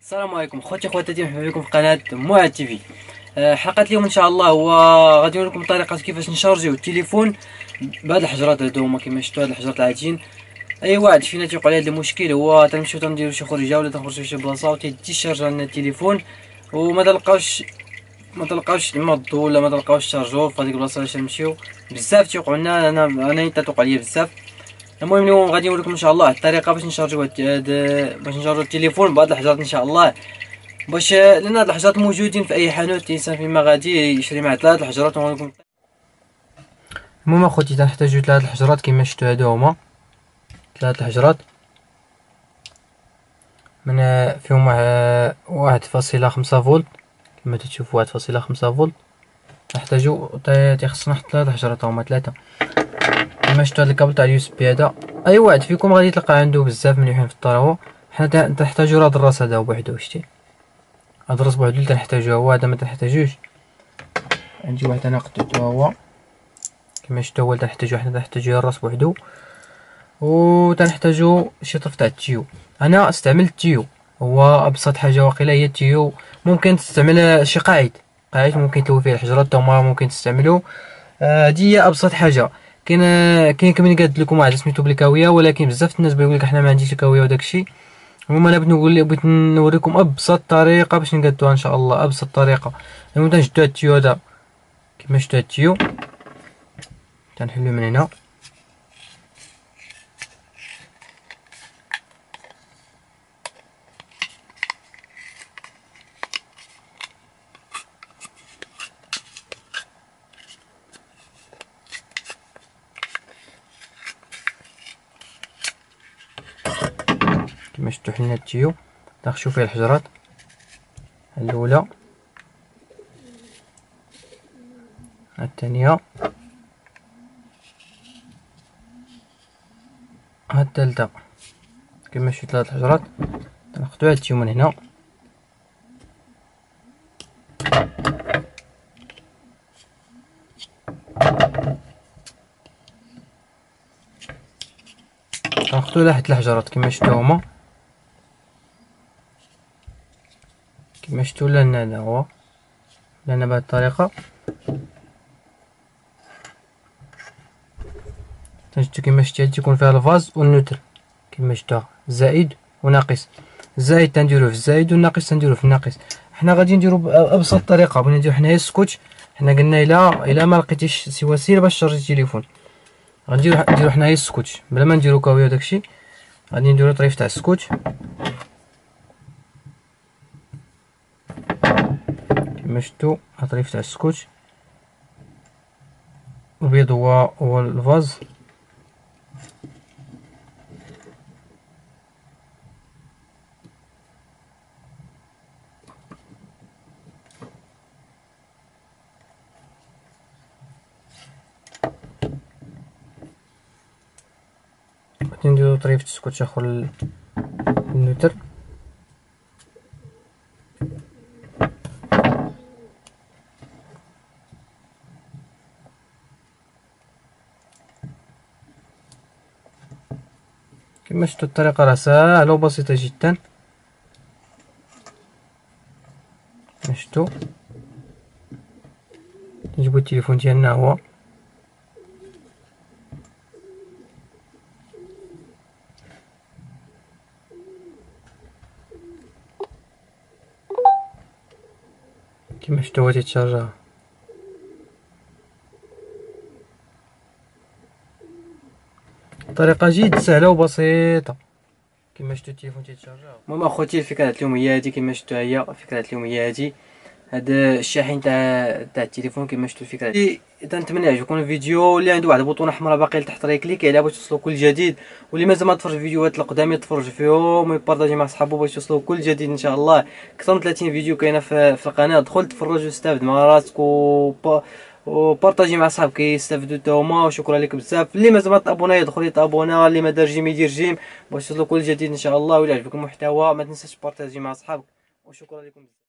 السلام عليكم خوتي خواتاتي، مرحبا بكم في قناه معاد تيفي. حلقه اليوم ان شاء الله هو غادي نقول لكم طريقه كيفاش نشارجيو التليفون بهاد الحجرات هادو. هما كيما شفتوا هاد الحجرات العاديين. اي واحد فينا تيوقع عليه هاد المشكل هو تنمشيو تنديرو شي خرجه ولا تنخرجو شي بلاصه وتيدي الشارجه لنا التليفون وما تلقاوش المض ولا ما تلقاوش الشارجور في هذيك البلاصه. باش نمشيو بزاف تيوقعوا لنا، انا توقع ليا بزاف. المهم اليوم غادي نقول لكم ان شاء الله الطريقه باش نشارجيو التليفون بهاد الحجرات ان شاء الله. باش لان هاد الحجرات موجودين في اي حانوت الانسان فيما غادي يشري معاه ثلاث الحجرات ونقولكم. المهم اخوتي تنحتاجو ثلاث الحجرات كيما شفتوا هادو هما ثلاث الحجرات من فيهم 1.5 فولت كما تشوفوا 1.5 فولت. نحتاجو تيخصنا نحط ثلاث حجرات هما ثلاثه كما شفتوا. هاد الكابل تاع اليو اس بي هذا اي واحد فيكم غادي تلقى عنده بزاف مليحين في الطراوه. حنا تنحتاجو هاد الراس هذا بوحدو، شتي هاد الراس بوحدو اللي تنحتاجوه، هو هذا ما تنحتاجوش. عندي واحد انا قطعته هو كما شفتوا، هو تنحتاجو حنا تنحتاجو الراس بوحدو و تنحتاجو شي طرف تاع التيو. انا استعملت التيو، هو ابسط حاجه واقيلا هي التيو. ممكن تستعمل شي قاعد ممكن تلوي فيه الحجرات هما ممكن تستعملو. هادي هي ابسط حاجه. كاين كما قلت لكم واحد سميتو بالكاويه، ولكن بزاف الناس بيقول لك حنا ما عنديش الكاويه وداكشي. المهم انا بغيت نوريكم ابسط طريقه باش نقادوها ان شاء الله، ابسط طريقه. المهم تنشدو هاد التيو هذا كما شفتوا، هاد التيو تنحلو من هنا كما شفتوا. حنا التيو نخشو فيه الحجرات الاولى الثانيه الثالثه. كما شفتوا ثلاث حجرات ناخذوا هاد التيو من هنا ناخذوا لحد الحجرات كما شفتوا هما كما شفتوا. لنا هذا هو لنا بهذه الطريقه. تنشدو كما شفتوا تيكون فيها الفاز والنوتر كما شفتوا، زائد وناقص. الزائد تنديروه في الزائد والناقص تنديروه في الناقص. حنا غادي نديرو بابسط طريقه. بغينا نديرو حنايا السكوتش. حنا قلنا الا ما لقيتيش سي وسيله باش تشارجي التليفون، نديرو حنايا السكوتش بلا ما نديرو كاويه وداكشي. غادي نديرو طريف تاع السكوتش كما شفتوا، طريف تاع السكوتش. الابيض هو الفاز. غادي نديرو طريف السكوتش اخر النوتر كما شفتوا. الطريقه راه ساهله وبسيطه جدا كما شفتوا. نجيبو التليفون ديالنا هو كما شفتوا، هو تيتشارجا. طريقه جد سهله وبسيطه كما شفتوا التليفون تيتشارجا. المهم اخوتي الفكره اليوم هي هذه كما شفتوا. هي الفكره اليوم هي هذه، هذا الشاحن تاع التليفون كما شفتوا. الفكره تنتمنى يعجبكم الفيديو. اللي عنده واحد البوطونه حمراء باقي لتحت راه يكليكي عليها باش توصلوا كل جديد، واللي مازال ما تفرج الفيديوهات القدام يتفرج فيهم ويبارطاجي مع صحابو باش يوصلوا كل جديد ان شاء الله. اكثر من 30 فيديو كاينه في القناه، دخل تفرج واستافد مع راسك وبارطاجي مع صحابك يستافدوا حتى هما. وشكرا لكم بزاف. اللي مازال ما تابونا يدخل يتابونا، اللي ما دار جيم يدير جيم باش يوصلوا كل جديد ان شاء الله. ولا عجبكم المحتوى ما تنساش تبارطاجي مع صحابك. وشكرا لكم بزاف.